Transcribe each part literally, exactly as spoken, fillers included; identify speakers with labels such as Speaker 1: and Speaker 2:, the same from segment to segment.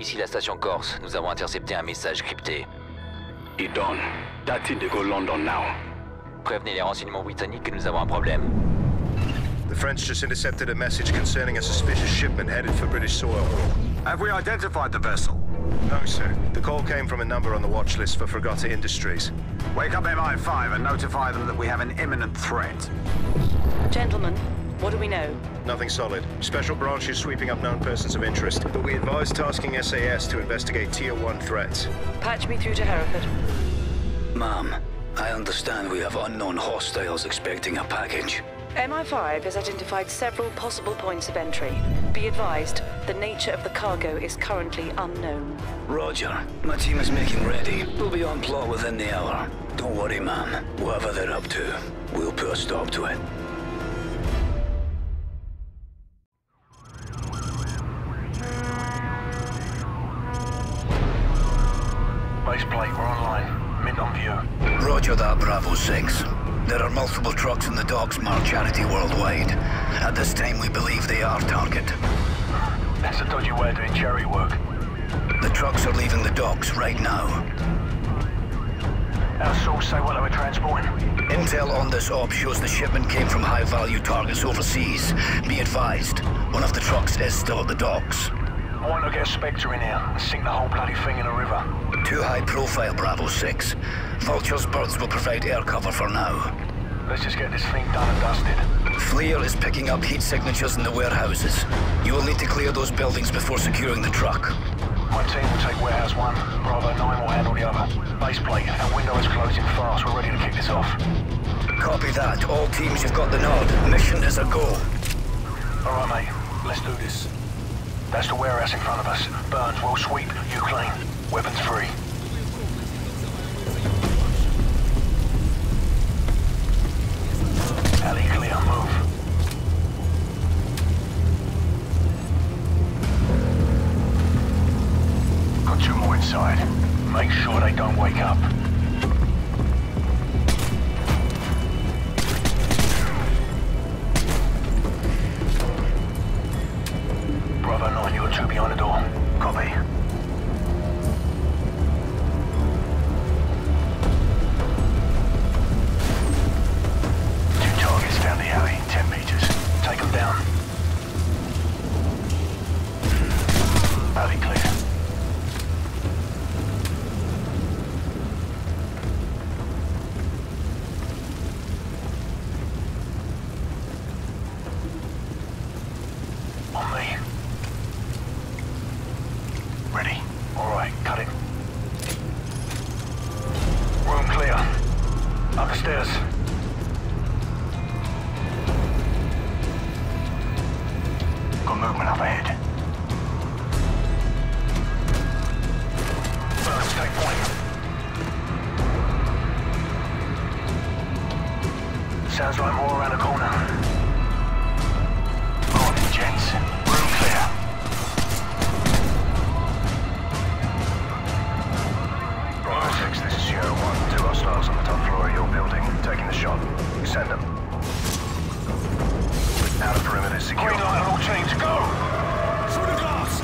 Speaker 1: Ici la station Corse, nous avons intercepté un message crypté.
Speaker 2: It done. That's it, they go London now.
Speaker 1: Prévenez les renseignements britanniques que nous avons un problème.
Speaker 3: The French just intercepted a message concerning a suspicious shipment headed for British soil.
Speaker 4: Have we identified the vessel?
Speaker 3: No, sir. The call came from a number on the watch list for Fregata Industries.
Speaker 4: Wake up M I five and notify them that we have an imminent threat.
Speaker 5: Gentlemen, what do we know?
Speaker 3: Nothing solid. Special branch is sweeping up known persons of interest, but we advise tasking S A S to investigate Tier one threats.
Speaker 5: Patch me through to Hereford.
Speaker 6: Ma'am, I understand we have unknown hostiles expecting a package.
Speaker 5: M I five has identified several possible points of entry. Be advised, the nature of the cargo is currently unknown.
Speaker 6: Roger. My team is making ready. We'll be on plot within the hour. Don't worry, ma'am. Whatever they're up to, we'll put a stop to it.
Speaker 2: Base plate, we're online. Mint on view.
Speaker 6: Roger that, Bravo six. There are multiple trucks in the docks marked Charity Worldwide. At this time, we believe they are target.
Speaker 2: That's a dodgy way of doing cherry work.
Speaker 6: The trucks are leaving the docks right now.
Speaker 2: Our source say what they were transporting?
Speaker 6: Intel on this op shows the shipment came from high-value targets overseas. Be advised, one of the trucks is still at the docks.
Speaker 2: I want to get a Spectre in here and sink the whole bloody thing in a river.
Speaker 6: Too high profile, Bravo six. Vulture's birds will provide air cover for now.
Speaker 2: Let's just get this thing done and dusted.
Speaker 6: Fleer is picking up heat signatures in the warehouses. You will need to clear those buildings before securing the truck.
Speaker 2: My team will take warehouse one. Bravo nine will handle the other. Base plate, our window is closing fast. We're ready to kick this off.
Speaker 6: Copy that. All teams, you've got the nod. Mission is a go.
Speaker 2: All right, mate. Let's do this. That's the warehouse in front of us. Burns, we'll sweep. You clean. Weapons free. Alley clear. Move. Got two more inside. Make sure they don't wake up. Bravo nine, you got two behind the door. Copy. Two targets down the alley, ten meters. Take them down. Alley clear. On me. Ready. All right, cut it. Room clear. Up the stairs. Got movement up ahead. Burns, take point. Sounds like more around the corner. Morning, gents. Room clear. Bravo six, this is Sierra one. Two hostiles on the top floor of your building. Taking the shot. Send them. Outer perimeter secure. Green light on all teams, go! Through the glass!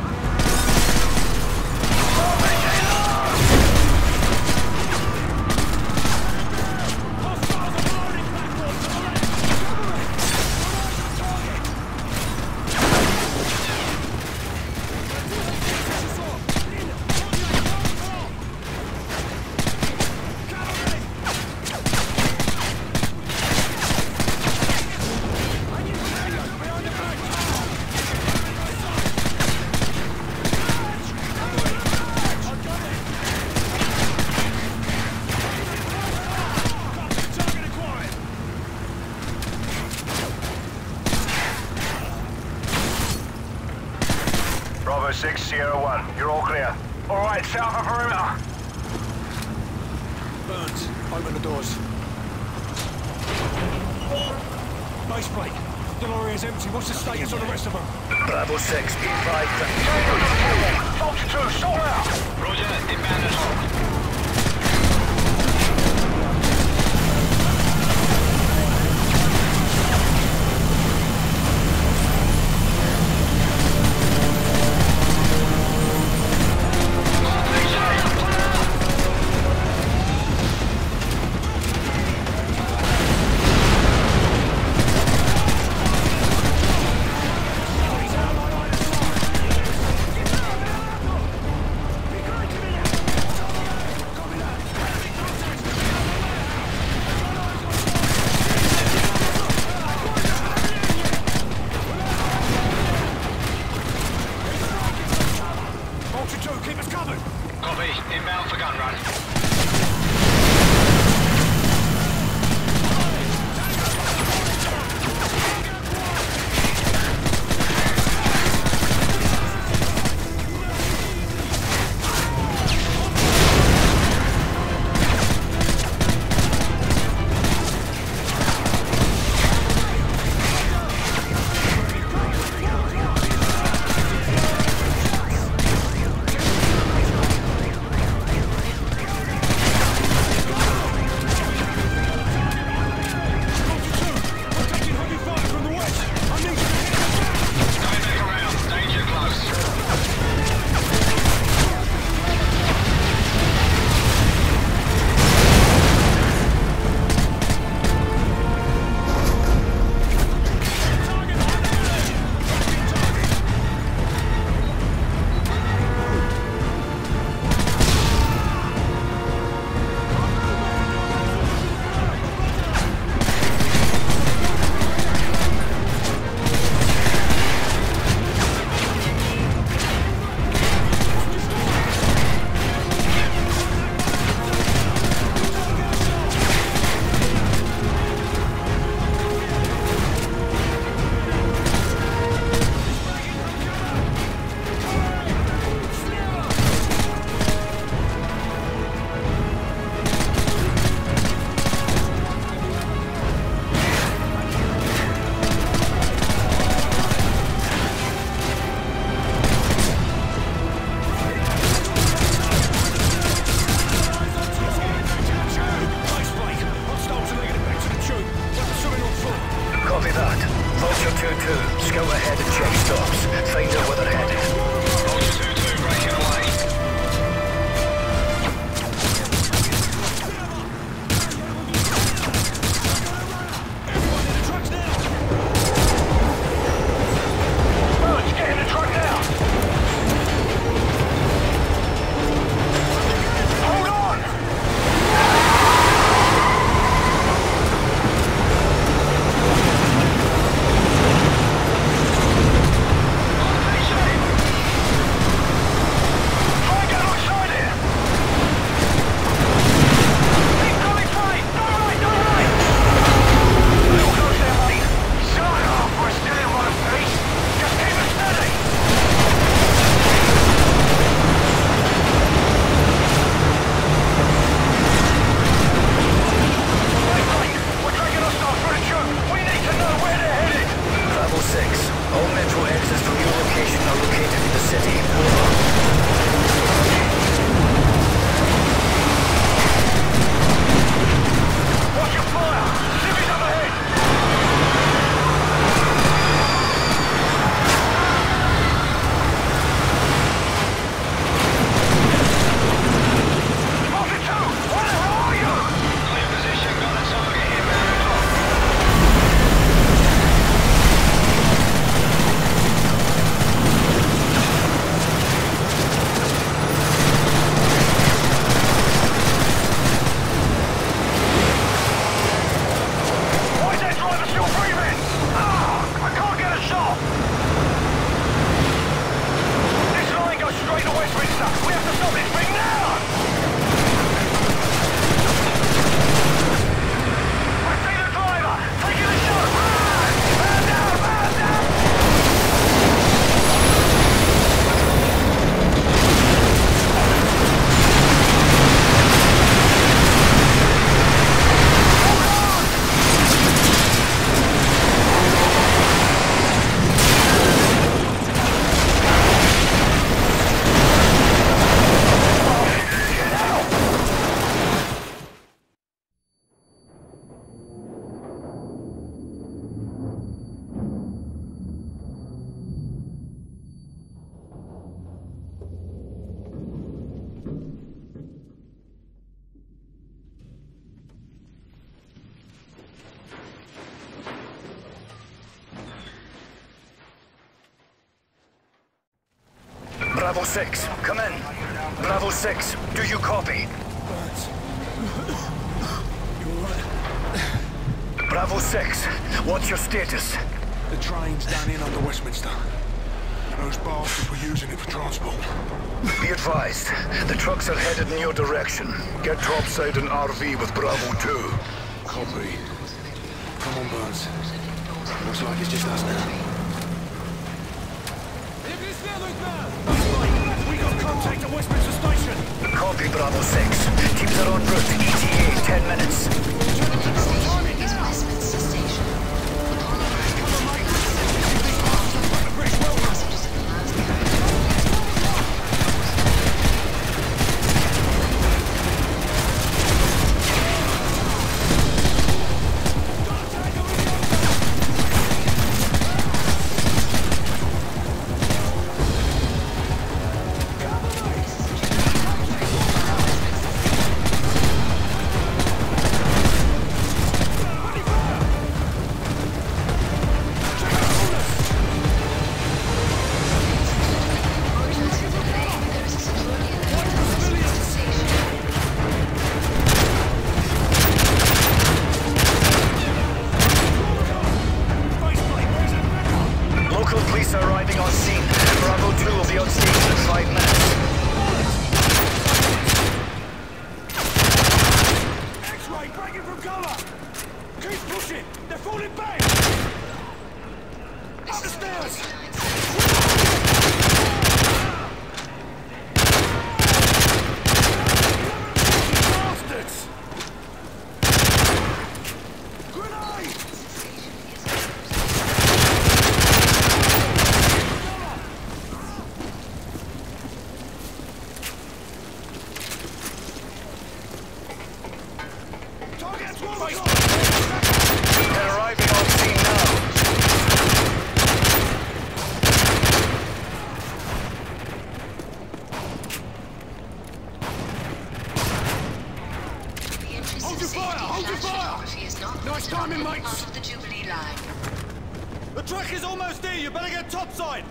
Speaker 2: Bravo six, Sierra one. You're all clear. All right, set up a perimeter.
Speaker 7: Burns, open the doors. Base plate. Delorier's empty. What's the status on the rest of them?
Speaker 6: Bravo six, be advised.
Speaker 2: Vulture two, sort out.
Speaker 1: Roger, inbound at home.
Speaker 6: Scout ahead and check stops. Find out where they're headed.
Speaker 1: Soldier two two breaking away.
Speaker 7: Everyone in the trucks now!
Speaker 2: Birds, get in the truck now! Hold on! Try and get outside here! Keep going straight! Go right, go right! Little close there, mate. Shut up! We're still in one piece. Just keep it steady! Wait, mate! We're dragging us off for a troop! We need to know where they're headed!
Speaker 6: Bravo six. All metro exits from your location are located in the city. Over.
Speaker 2: Watch your fire! Civvies up ahead! Martin two! Where the hell are you?
Speaker 1: Clear position, got a target here, man.
Speaker 2: Why is that driver still breathing? Ah! I can't get a shot! This line goes straight to Westminster! We have to stop this thing now! I see the driver! Taking a shot! Ah! Man down! Man down!
Speaker 6: Bravo six. Come in. Bravo six. Do you copy?
Speaker 7: Burns. You alright?
Speaker 6: Bravo six. What's your status?
Speaker 7: The train's down in under Westminster. Those bastards were using it for transport.
Speaker 6: Be advised. The trucks are headed in your direction. Get topside an R V with Bravo two.
Speaker 7: Copy. Come on, Burns. Looks like it's just us now. We got contact at Westminster Station!
Speaker 6: Copy, Bravo six. Teams are en route to E T A. Ten minutes.
Speaker 8: Is Westminster Station. Passengers in the last
Speaker 6: They're arriving on scene now.
Speaker 7: Nice timing, mates.
Speaker 8: Part of the Jubilee line.
Speaker 7: The truck is almost here. You better get topside.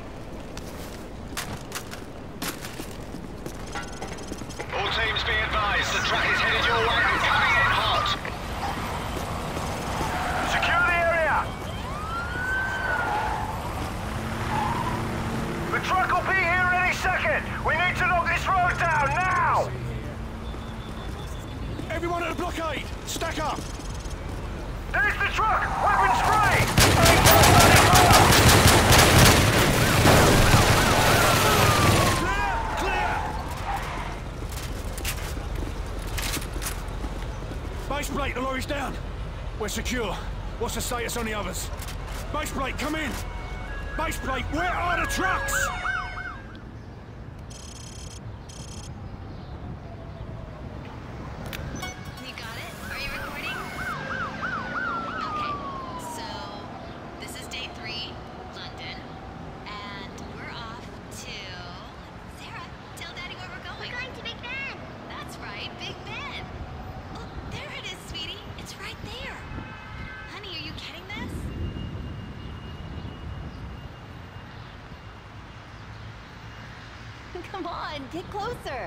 Speaker 1: All teams be advised, the truck is headed your way and coming in hot.
Speaker 2: Secure the area! The truck will be here any second! We need to knock this road down, now!
Speaker 7: Everyone at the blockade, stack up.
Speaker 2: There's the truck! Weapons free!
Speaker 7: Clear, clear. Base plate, the lorry's down. We're secure. What's the status on the others? Base plate, come in. Base plate, where are the trucks?
Speaker 8: You got it? Are you recording? Okay, so this is day three, London, and we're off to... Sarah, tell Daddy where we're going. We're going to Big Ben. That's right, Big Ben. Look, there it is, sweetie. It's right there. Honey, are you getting this?
Speaker 9: Come on, get closer.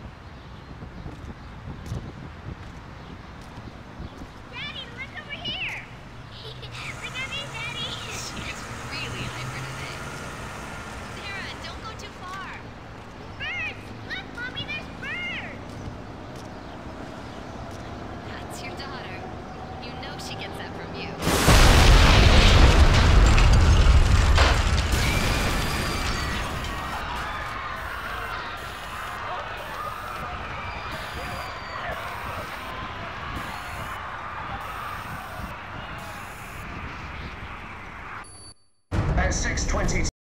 Speaker 10: Daddy, look over here! Look at me, Daddy!
Speaker 8: She's really hyper today. Sarah, don't go too far.
Speaker 10: Birds! Look, Mommy, there's birds!
Speaker 8: That's your daughter. You know she gets that from you.
Speaker 11: At six twenty